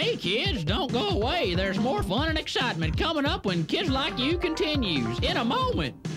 Hey kids, don't go away. There's more fun and excitement coming up when Kids Like You continues in a moment.